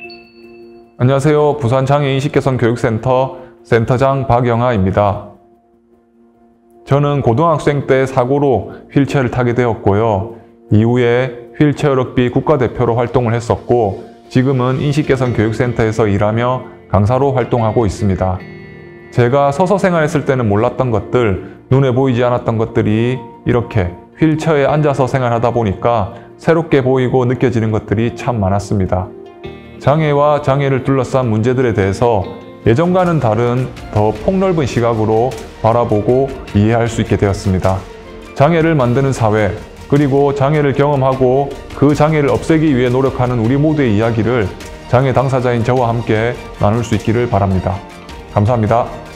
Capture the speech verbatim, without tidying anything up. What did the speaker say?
안녕하세요. 부산장애인식개선교육센터 센터장 박영하입니다. 저는 고등학생 때 사고로 휠체어를 타게 되었고요. 이후에 휠체어 럭비 국가대표로 활동을 했었고 지금은 인식개선교육센터에서 일하며 강사로 활동하고 있습니다. 제가 서서 생활했을 때는 몰랐던 것들, 눈에 보이지 않았던 것들이 이렇게 휠체어에 앉아서 생활하다 보니까 새롭게 보이고 느껴지는 것들이 참 많았습니다. 장애와 장애를 둘러싼 문제들에 대해서 예전과는 다른 더 폭넓은 시각으로 바라보고 이해할 수 있게 되었습니다. 장애를 만드는 사회, 그리고 장애를 경험하고 그 장애를 없애기 위해 노력하는 우리 모두의 이야기를 장애 당사자인 저와 함께 나눌 수 있기를 바랍니다. 감사합니다.